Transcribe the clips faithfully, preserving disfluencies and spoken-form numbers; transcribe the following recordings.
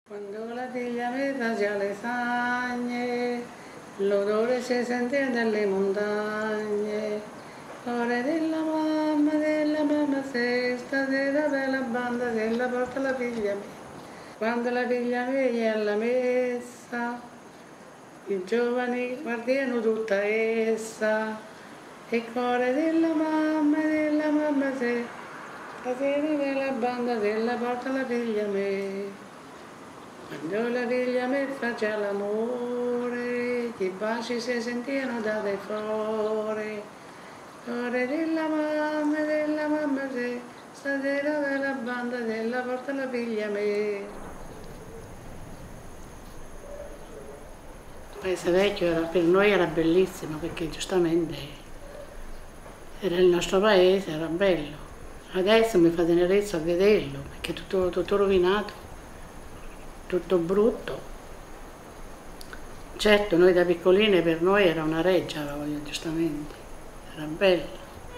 Quando la figlia mi faceva le sagne, l'odore si sentiva dalle montagne, l'ore della mamma, della mamma se stasera per la banda della porta la figlia mia. Quando la figlia mia è alla messa, i giovani guardiano tutta essa, il cuore della mamma, della mamma se stasera per la banda della porta la figlia mia. Quando la figlia mi faceva l'amore, i baci si sentivano da fuori, l'ore della mamma, della mamma se, stasera della banda della porta la figlia me. Il paese vecchio era, per noi era bellissimo perché giustamente era il nostro paese, era bello. Adesso mi fa tenerezza a vederlo perché è tutto, tutto rovinato. Tutto brutto. Certo, noi da piccoline per noi era una reggia, giustamente, era bella.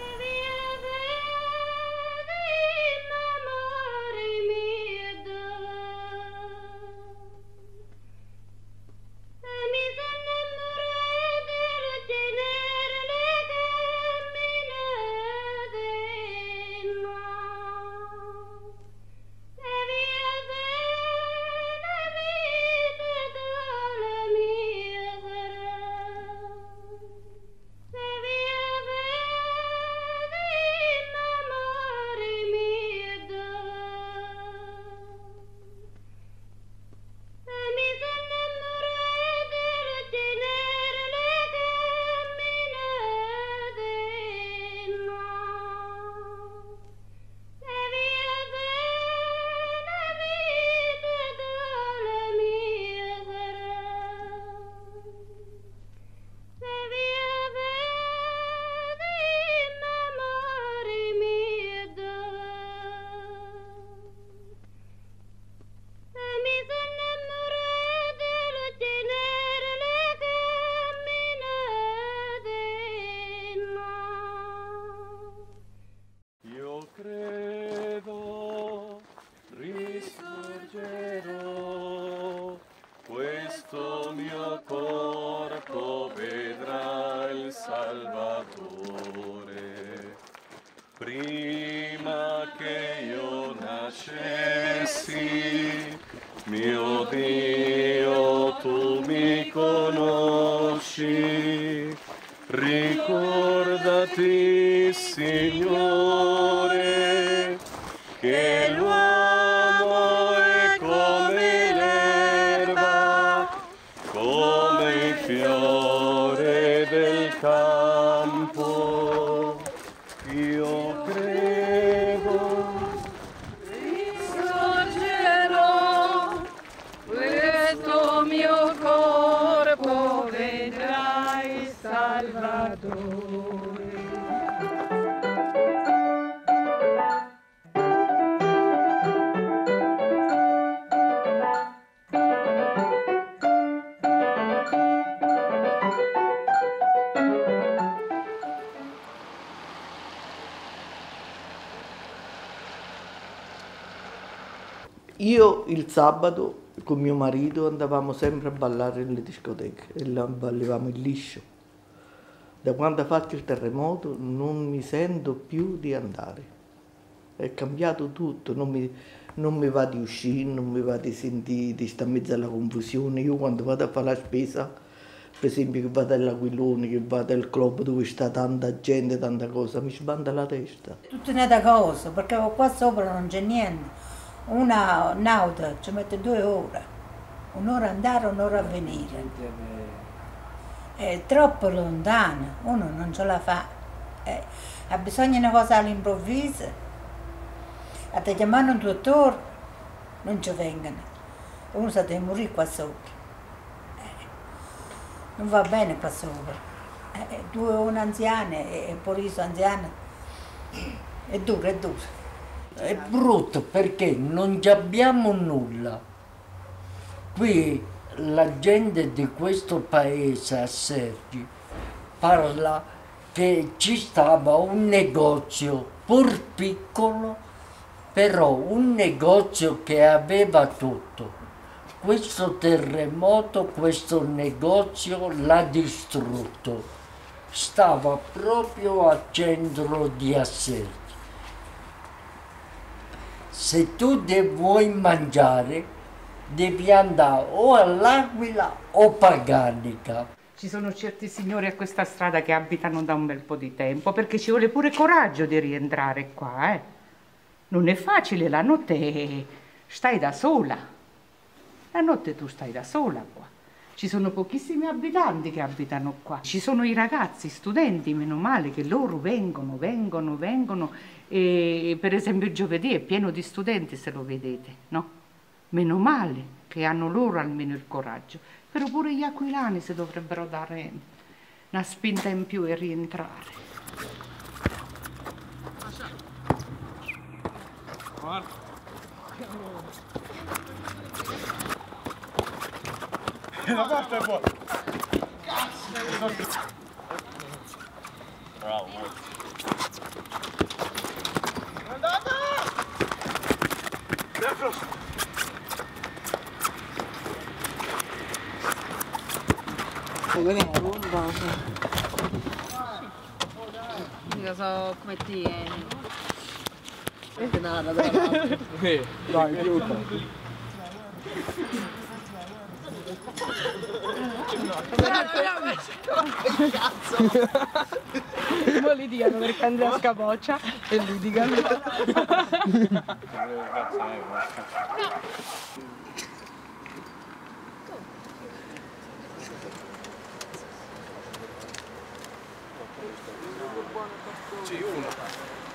Questo mio corpo vedrà il Salvatore. Prima che io nascessi, mio Dio, tu mi conosci. Ricordati, Signore, che l'uomo è come l'erba, come il fiore del campo. Io credo, risorgerò, questo mio corpo vedrà il Salvatore. Io il sabato con mio marito andavamo sempre a ballare nelle discoteche e là ballavamo il liscio. Da quando ha fatto il terremoto non mi sento più di andare. È cambiato tutto, non mi, non mi va di uscire, non mi va di sentire, di stare in mezzo alla confusione. Io quando vado a fare la spesa, per esempio che vado all'Aquilone, che vado al club dove sta tanta gente, tanta cosa, mi sbanda la testa. Tutta un'altra cosa, perché qua sopra non c'è niente. Una un'auto ci mette due ore, un'ora andare, un'ora a venire. È troppo lontano, uno non ce la fa. Eh, ha bisogno di una cosa all'improvviso, a te chiamare un dottore, non ci vengono. Uno sa di morire qua sopra. Eh, non va bene qua sopra. Eh, due una anziana e pure io anziana. È duro, è duro. È brutto perché non abbiamo nulla. Qui la gente di questo paese a Sergi parla che ci stava un negozio pur piccolo, però un negozio che aveva tutto, questo terremoto, questo negozio l'ha distrutto. Stava proprio al centro di Assergi. Se tu de- vuoi mangiare, devi andare o all'Aquila o Paganica. Ci sono certi signori a questa strada che abitano da un bel po' di tempo, perché ci vuole pure coraggio di rientrare qua, eh. Non è facile, la notte stai da sola. La notte tu stai da sola qua. Ci sono pochissimi abitanti che abitano qua. Ci sono i ragazzi, studenti, meno male che loro vengono, vengono, vengono. E per esempio il giovedì è pieno di studenti, se lo vedete, no? Meno male che hanno loro almeno il coraggio. Però pure gli aquilani si dovrebbero dare una spinta in più e rientrare. La porta è buona. Bravo. Andata! Io so come tieni. Dai, aiuta. Mo litigano perché Andrea scapoccia e litigano. Sì, uno.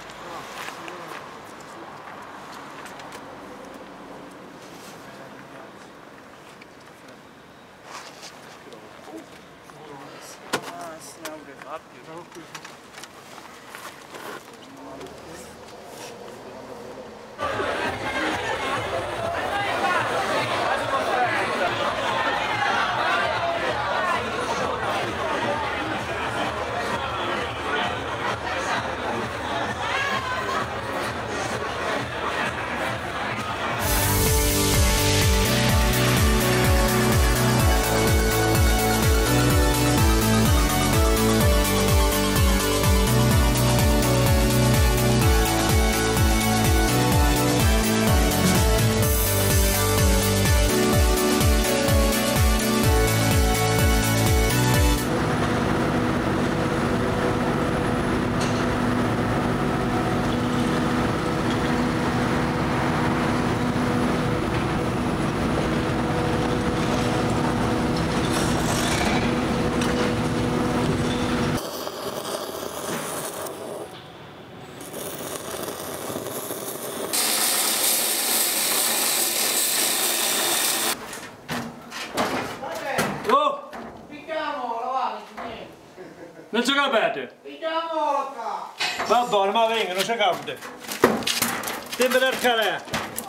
Non ci capite? Va bene, ma venga, non ci capite. Tempo del calè.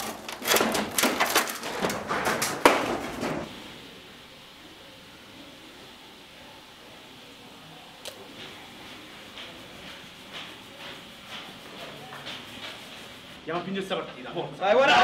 Andiamo a finire questa partita, forza. Dai, guarda!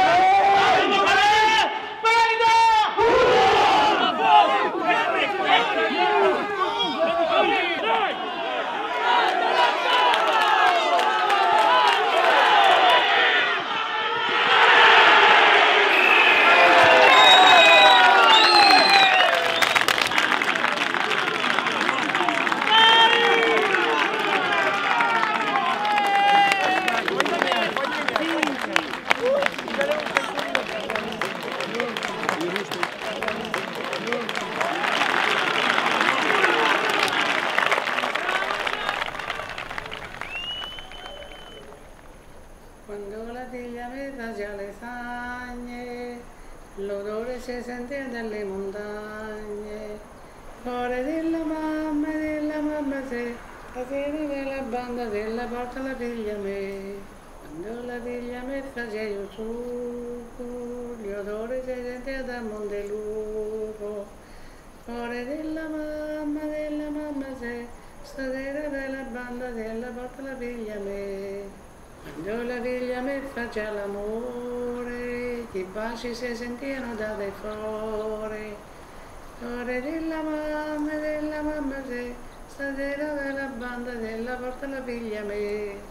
Quando la figlia mi faceva le sagne, l'odore si sentiva dalle montagne, cuore della mamma, della mamma se, la sera della banda della porta la figlia me. Quando la figlia mi faceva il succo, l'odore si sentiva da Montelupo, cuore della mamma, della mamma se, stasera della banda della porta la figlia me. Quando la figlia mi faccia l'amore, che i baci si sentivano da dai fuori. L'ore della mamma, della mamma se, stasera della banda della porta la figlia me.